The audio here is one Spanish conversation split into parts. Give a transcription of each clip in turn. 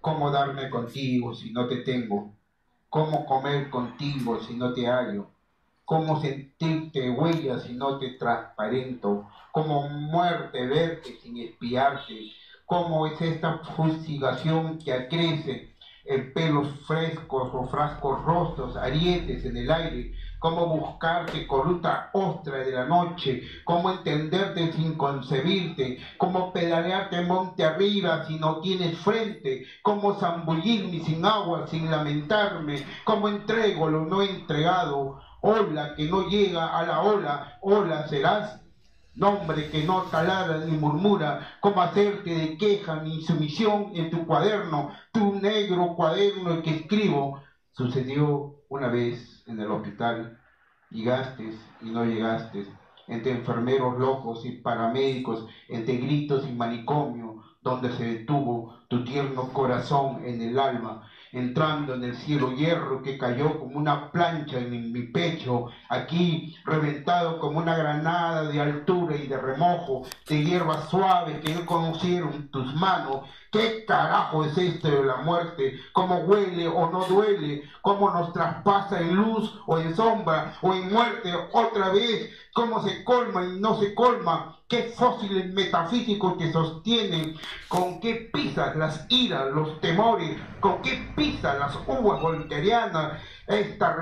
¿Cómo darme contigo si no te tengo? ¿Cómo comer contigo si no te hallo? ¿Cómo sentirte huella si no te transparento? ¿Cómo muerte verte sin espiarte? ¿Cómo es esta fustigación que acrece en pelos frescos o frascos rostros, arietes en el aire? ¿Cómo buscarte corrupta ostra de la noche? ¿Cómo entenderte sin concebirte? ¿Cómo pedalearte monte arriba si no tienes frente? ¿Cómo zambullirme sin agua, sin lamentarme? ¿Cómo entrego lo no entregado? Ola que no llega a la ola, ola serás. Nombre que no talara ni murmura, cómo hacerte de queja ni sumisión en tu cuaderno, tu negro cuaderno que escribo. Sucedió una vez en el hospital, llegaste y no llegaste, entre enfermeros locos y paramédicos, entre gritos y manicomio, donde se detuvo tu tierno corazón en el alma, entrando en el cielo hierro que cayó como una plancha en mi pecho, aquí reventado como una granada de altura y de remojo, de hierbas suaves que no conocieron tus manos. ¿Qué carajo es esto de la muerte? ¿Cómo huele o no duele? ¿Cómo nos traspasa en luz o en sombra o en muerte otra vez? ¿Cómo se colma y no se colma? ¿Qué fósiles metafísicos te sostienen? ¿Con qué pisas las iras, los temores? ¿Con qué pisas las uvas volterianas? Esta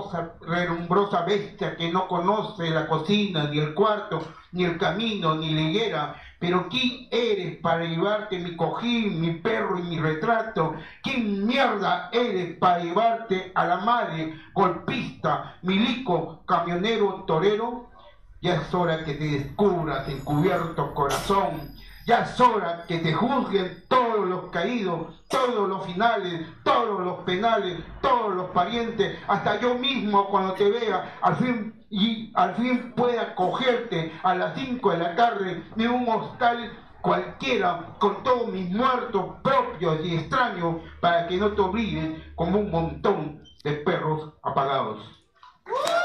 relumbrosa bestia que no conoce la cocina, ni el cuarto, ni el camino, ni la higuera. Pero ¿quién eres para llevarte mi cojín, mi perro y mi retrato? ¿Quién mierda eres para llevarte a la madre, golpista, milico, camionero, torero? Ya es hora que te descubras, encubierto corazón. Ya es hora que te juzguen todos los caídos, todos los finales, todos los penales, todos los parientes, hasta yo mismo cuando te vea, al fin pueda cogerte a las 5 de la tarde de un hostal cualquiera, con todos mis muertos propios y extraños, para que no te olvides como un montón de perros apagados.